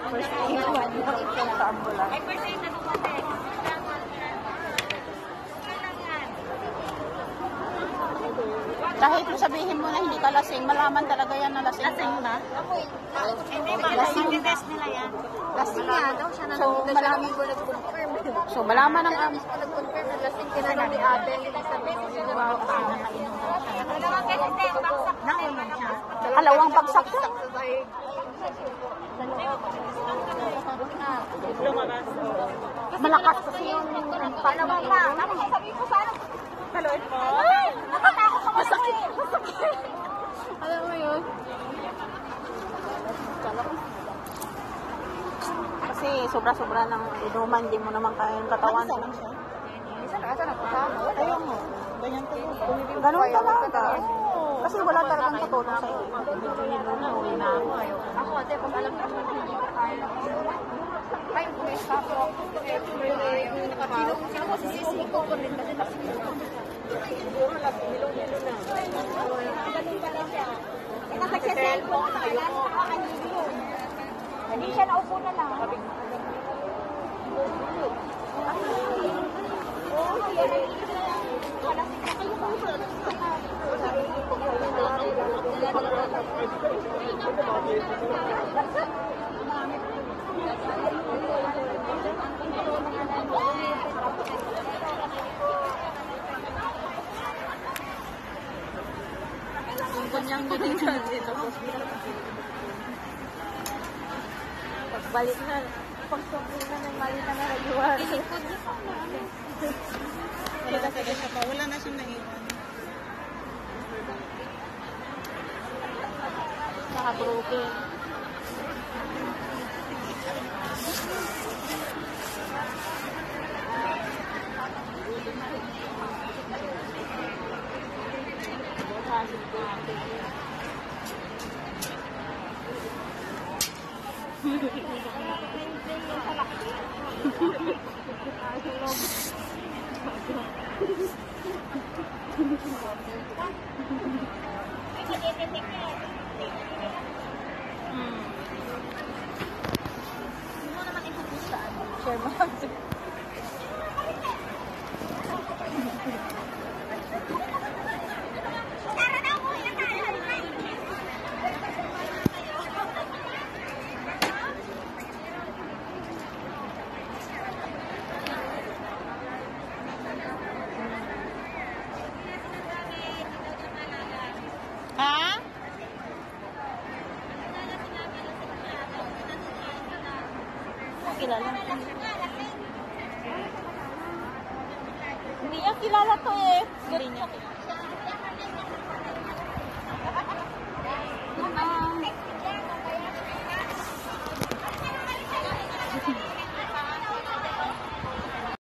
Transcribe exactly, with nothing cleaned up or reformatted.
First aid. Sa ambulance. Ay, first aid na dumating. Kahit sabihin mo na hindi ka lasing, malaman talaga yan na lasing ka. Lasing na? Hindi ba? Lasing test nila yan. Lasing nga daw siya na So, nandito siya malaman- nang nag-confirm. So, malaman ng am... Siya nag-confirm na lasing tinanong ni Ate. Sabi mo siya na Nakainom daw siya. Nakainom siya. Kalawang bagsak ka. Malakas kasi yung Panawang pa. Ano sasabihin ko sana? Kaloid mo? Ay! Nakatakot ako masakit. Masakit. Alam mo yun? kasi sobra-sobra ng inuman, hindi mo naman kaya yung katawan. Isa na, asa na kasama. Ayun mo. Ganyan to. Ganun talaga. Kasi wala talagang tutulong sa'yo. Ako, ate, pag alam ko kaya. Ay, may sapo. Sino sino ko sisisi ko ko rin kasi lasing ko. Siguro lang nilong-nilo na. Ganun pala siya. Eh, nasa-cellphone na yun. Hindi siya naupo na lang. Kunyang binigyan dito. Pagbalik na, pagsabi na ng mali na narajuan. Sige siya pa. Wala na siyang naiwan. Naka-broken. Share mo. Ha? Kilala. Hindi niya kilala to eh. Hindi niya kilala.